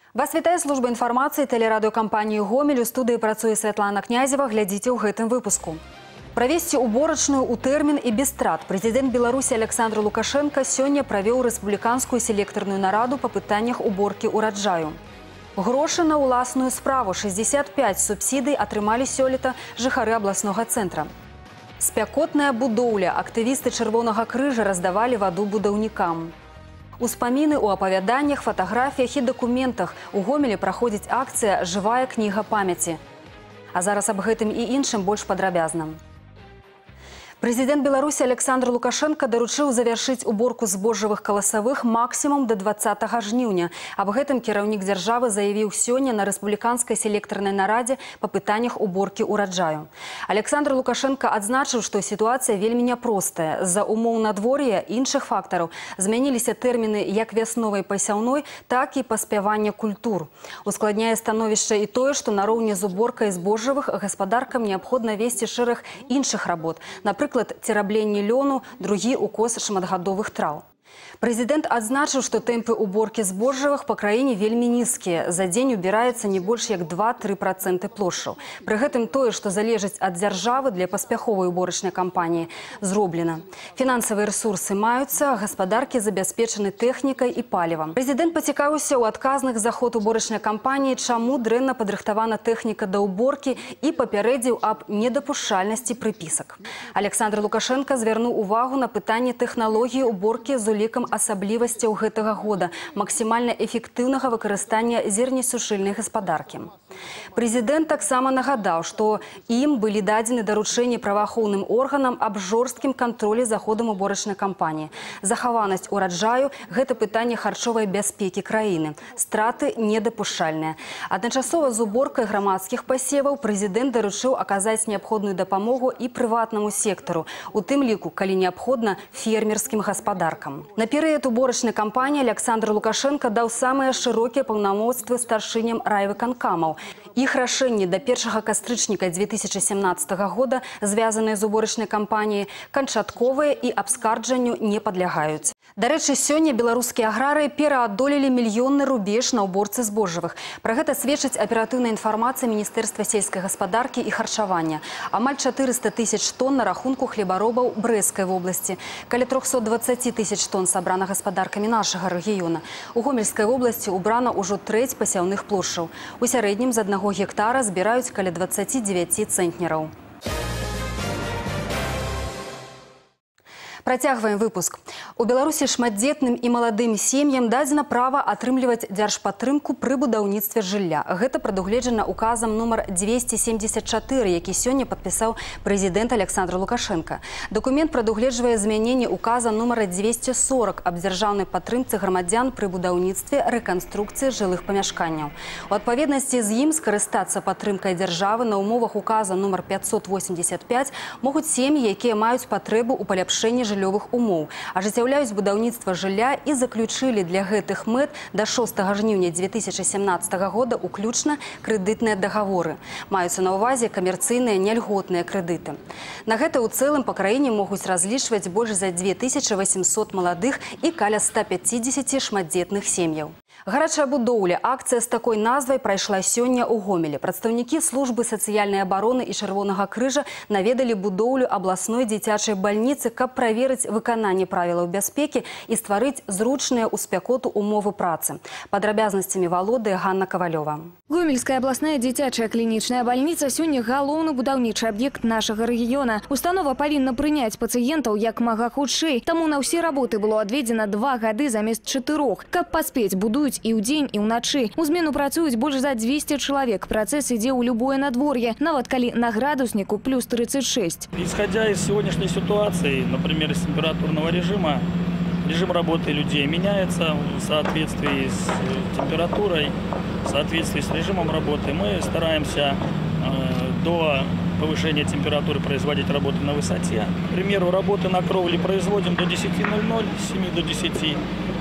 Вас вітае служба інфармацыі тэлерадыёкампаніі «Гомель». У студыі працуе Святлана Князева. Глядзіце ў гэтым выпуску. Правесці уборачную ў тэрмін і без страт прэзідэнт Беларусі Александр Лукашенко сёння правёў рэспубліканскую селектарную нараду па пытаннях уборкі ўраджаю. Грошы на ўласную справу 65 субсідый атрымалі сёлета жыхары абласнога цэнтра. Спякотная будоўля. Актывісты Чырвонага крыжа раздавалі ваду будаўнікам. Успаміны ў апавяданнях, фатаграфіях і дакументах. У Гомелі праходзіць акцыя «Жывая кніга памяці». А зараз аб гэтым і іншым больш падрабязна. Прэзідэнт Беларусі Александр Лукашенко даручыў завяршыць уборку збожжавых каласавых максімум да 20 жніўня. Аб гэтым кіраўнік дзяржавы заявіў сёння на рэспубліканскай селектарнай нарадзе па пытаннях уборкі ўраджаю. Александр Лукашенко адзначыў, што сітуацыя вельмі няпростая. З-за умоў надвор'я іншых фактараў змяніліся тэрміны як вясновай пасяўной, так і паспявання культур. Ускладняе становішча і тое, што нароўні з уборкай збожжавых гаспадаркам неабходна весці шэраг іншых работ. Напрыклад, церабленне лёну, другі укос шматгадовых траў. Прэзідэнт адзначыў, што тэмпы уборкі збожжавых па краіне вельмі нізкія. За дзень убіраецца не больш як 2–3% плошчаў. Пры гэтым тое, што залежыць ад дзяржавы для паспяховай уборачнай кампаніі, зроблена. Фінансавыя рэсурсы маюцца, гаспадаркі забяспечаны тэхнікай і палівам. Прэзідэнт пацікавіўся ў адказных за ход уборачнай кампаніі, чаму дрэнна падрыхтавана тэхніка да ўборкі і папярэдзіў аб недапушчальнасці прыпісак. Александр Лукашенко звярнуў увагу на пытанне тэхналогіі уборкі з улікам асаблівасцяў гэтага года, максімальна эфектыўнага выкарыстання зернесушыльнай гаспадаркі. Прэзідэнт таксама нагадаў, што ім былі дадзены даручэнні праваахоўным органам аб жорсткім кантролі за ходам уборачнай кампаніі. Захаванасць ураджаю – гэта пытанне харчовай бяспекі краіны. Страты недапушчальныя. Адначасова з уборкай грамадскіх пасеваў прэзідэнт даручыў аказаць неабходную дапамогу і прыватнаму сектару, у тым ліку, калі неабходна, фермерскім гаспадаркам. На перыяд уборачнай кампаніі Александр Лукашенко даў самыя шырокія паўнамоцтвы старшыням райвыканкамаў. Іх рашэнні да 1 кастрычніка 2017 года, звязаныя з уборачнай кампаніяй, канчатковыя і абскарджанню не падлягаюць. Дарэчы, сёння беларускія аграрыі пераадолелі мільённы рубеж на ўборцы збожжавых. Пра гэта сведчыць аператыўная інфармацыя Міністэрства сельскай гаспадаркі і харчавання. Амаль 400 000 тонн на рахунку хлебаробаў Брэсцкай вобласці. Каля 320 000 тонн сабрана гаспадаркамі нашага рэгіёна. У Гомельскай вобласці ўбрана ўжо трэць пасяўных плошчаў. У сярэднім з 1 гектара збіраюць каля 29 цэнтнераў. Працягваем выпуск. У Беларусі шматдзетным і маладым сем'ям дадзена права атрымліваць дзяржпатрымку пры будаўніцтве жылля. Гэта прадугледжана указам нумар 274, які сёння падпісаў прэзідэнт Александр Лукашенко. Дакумент прадугледжвае змяненне указа нумара 240 аб дзяржаўнай падтрымцы грамадзян пры будаўніцтве рэканструкцыі жылых памяшканняў. У адпаведнасці з ім скарыстацца падтрымкай дзяржавы на ўмовах указа нумар 585 могуць сем'і, якія маюць патрэбу ў паляпшэнні жыллёвых умоў, ажыццяўляюць будаўніцтва жылля і заключылі для гэтых мэт да 6 жніўня 2017 года уключна крэдытныя дагаворы. Маюцца на ўвазе камерцыйныя няльготныя крэдыты. На гэта ў цэлым па краіне могуць разлічваць больш за 2800 маладых і каля 150 шматдзетных сем'яў. Гарачая будоўля. Акцыя з такой назвай прайшла сёння ў Гомелі. Прадстаўнікі службы сацыяльнай абароны і Чырвонага крыжа наведалі будоўлю абласной дзіцячай бальніцы, каб праверыць выкананне правілаў бяспекі і стварыць зручныя ў спякоту умовы працы. Падрабязнасцямі валодае Ганна Кавалёва. Гомельская абласная дзіцячая клінічная бальніца сёння галоўны будаўнічы аб'ект нашага рэгіёна. Установа павінна прыняць пацыентаў як мага хутчэй, таму на ўсе работы было адведзена 2 гады замест 4. Каб паспець, будуюць і ўдзень, і ўначы. У змену працуюць больш за 200 чалавек. Працэс ідзе ў любое надвор'е, нават калі на градусніку плюс 36. Исходя из сегодняшней ситуации, например, из температурного режима, режим работы людей меняется в соответствии с температурой, в соответствии с режимом работы. Мы стараемся до повышения температуры производить работы на высоте. К примеру, работы на кровле производим до 10:00, с 7 до 10.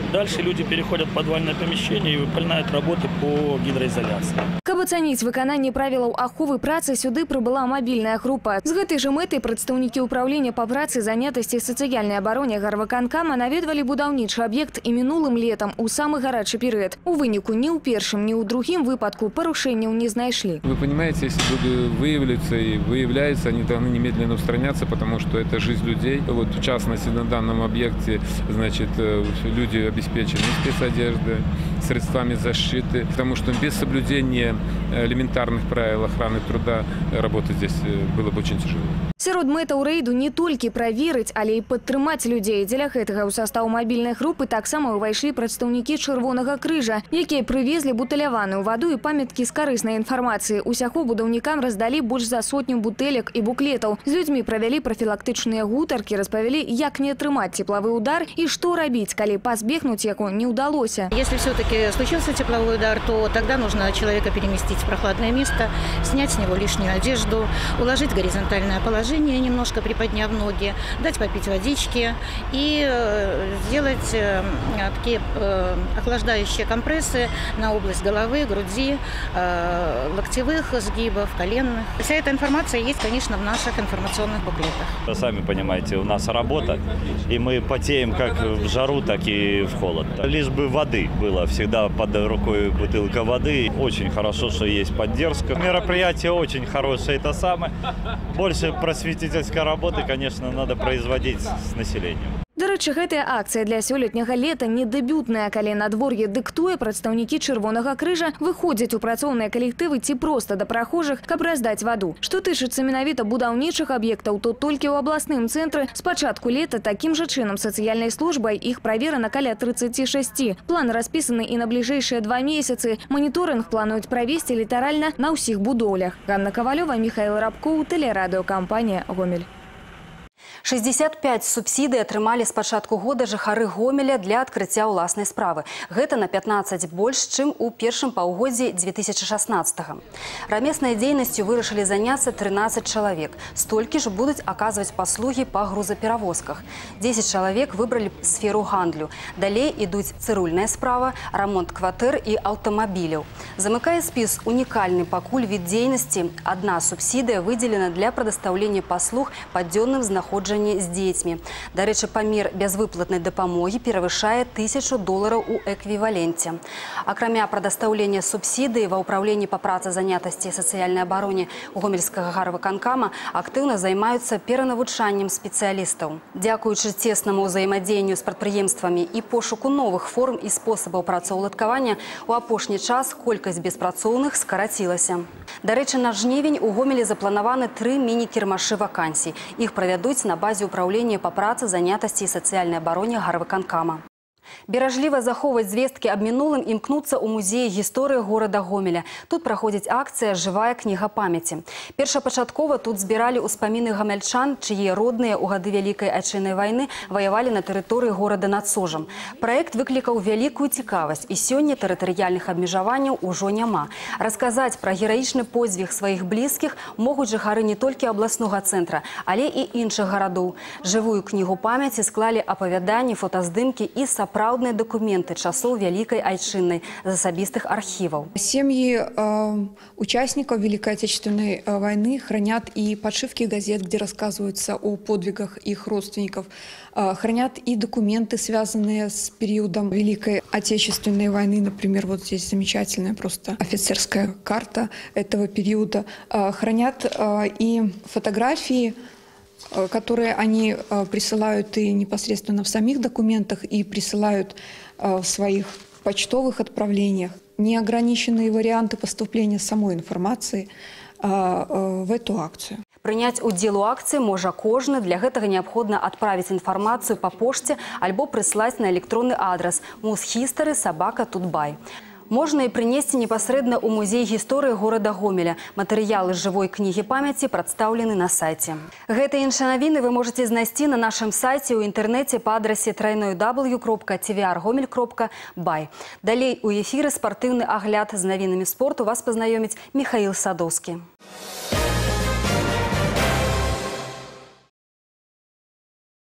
Дальше люди переходят в подвальное помещение и выполняют работы по гидроизоляции. Каб ацаніць выкананне правілаў аховы працы, сюды прыбыла мабільная група. З гэтай жа мэтай прадстаўнікі ўпраўлення па працы, занятасці і сацыяльнай абароне гарвыканкама наведвалі будаўнічы аб'ект і минулым летом у самы гарачы перыяд. У выніку ні ў першым, ні ў другім выпадку парушэнняў не знайшлі. Вы понимаете, если выявляются и выявляются, они должны немедленно устраняться, потому что это жизнь людей. Вот в частности на данном объекте, значит, люди обеспечены спецодеждой, средствами защиты, потому что без соблюдения элементарных правил охраны труда работать здесь было бы очень тяжело. Сярод мэтаў рэйду не толькі праверыць, але і падтрымаць людзей. Дзеля гэтага ў састаў мабільнай групы таксама ўвайшлі прадстаўнікі Чырвонага крыжа, якія прывезлі бутыляваную ваду і памяткі з карыснай інфармацыі. Усяго будаўнікам раздалі больш за 100 бутэлек і буклетаў. З людзьмі правялі прафілактычныя гутаркі, распавялі, як не атрымаць тепловы удар і што рабіць, калі пазбегнуць яго не ўдалося. Если все-таки случился тепловой удар, то тогда нужно человека переместить в прохладное место, снять с него лишнюю одежду, уложить в горизонтальное положение, немножко приподняв ноги, дать попить водички и сделать такие охлаждающие компрессы на область головы, груди, локтевых сгибов, коленных. Вся эта информация есть, конечно, в наших информационных буклетах. Сами понимаете, у нас работа, и мы потеем как в жару, так и в холод. Лишь бы воды было, всегда под рукой бутылка воды. Очень хорошо, что есть поддержка. Мероприятие очень хорошее, это самое. Больше просветительской работы, конечно, надо производить с населением. Дарэчы, гэтая акцыя для сёлетняга лета не дэбютная, калі надвор'е дыктуе, прадстаўнікі Чырвонага крыжа выходзяць у працоўныя калектывы ці проста да прахожых, каб раздаць ваду. Што тычыцца менавіта будаўнічых аб'ектаў, то толькі ў абласным цэнтры з пачатку лета такім жа чынам сацыяльнай службай іх праверана каля 36. План распісаны і на бліжэйшыя 2 месяцы. Маніторынг плануюць правесці літаральна на ўсіх будоўлях. Ганна Кавалёва, Михаил Рабкоў, тэлерадыёкампанія «Гомель». 65 субсідый атрымалі з пачатку года жыхары Гомеля для адкрыцця ўласнай справы. Гэта на 15 больш, чым у першым паўгоддзі 2016-го. Рамеснай дзейнасцю вырашылі заняцца 13 чалавек. Столькі ж будуць аказваць паслугі па грузаперавозках. 10 чалавек выбралі сферу гандлю. Далей ідуць цырульная справа, рамонт кватэр і аўтамабіляў. Замыкае спіс унікальны пакуль від дзейнасці. Адна субсідыя выдзелена для прадастаўлення паслуг па дзённым знаходжанні з дзецьмі. Дарэчы, памер бязвыплатнай дапамогі перавышае $1000 у эквіваленце. Акрамя прадастаўлення субсідыі ва ўпраўленні па працы, занятасці і сацыяльнай абароне гомельскага гарвыканкама актыўна займаюцца перанавучаннем спецыялістаў. Дзякуючы цеснаму ўзаемадзеянню з прадпрыемствамі і пошуку новых форм і спосабаў працаўладкавання, у апошні час колькасць беспрацоўных скарацілася. Дарэчы, на жнівень у Гомелі запланаваны 3 міні-кірмашы вакансій. Іх правядуць на базе ўпраўлення па працы, занятасці і сацыяльнай абароне гарвыканкама. Беражліва захоўваць звесткі аб мінулым імкнуцца ў музеі гісторыі горада Гомеля. Тут праходзіць акцыя «Жывая кніга памяці». Першапачаткова тут збіралі ўспаміны гамяльчан, чые родныя ў гады Вялікай Айчыннай вайны ваявалі на тэрыторыі горада над Сожам. Праект выклікаў вялікую цікавасць, і сёння тэрытарыяльных абмежаванняў ужо няма. Расказаць пра гераічны подзвіг сваіх блізкіх могуць жыхары не толькі абласнога цэнтра, але і іншых гарадоў. Жывую кнігу памяці склалі апавяданні, фотаздымкі і сапраўдныя документы часоў Вялікай Айчыннай з асабістых архіваў. Семьи участников Великой Отечественной войны хранят и подшивки газет, где рассказываются о подвигах их родственников, хранят и документы, связанные с периодом Великой Отечественной войны. Например, вот здесь замечательная просто офицерская карта этого периода. Хранят и фотографии, которые они присылают и непосредственно в самих документах, и присылают в своих почтовых отправлениях. Неограниченные варианты поступления самой информации в эту акцию. Прыняць удзел у акцыі можа кожны. Для гэтага неабходна адправіць інфармацыю па пошце альбо прыслаць на электронны адрас muzhistory@tutbay. Можна і прынесці непасрэдна ў музей гісторыі горада Гомеля. Матэрыялы жывой кнігі памяці прадстаўлены на сайце. Гэта і іншыя навіны вы можаце знайсці на нашым сайце ў інтэрнэце па адрасе www.tvrgomel.by. Далей у эфіры спартыўны агляд з навінамі спорту вас пазнаёміць Михаил Садоўскі.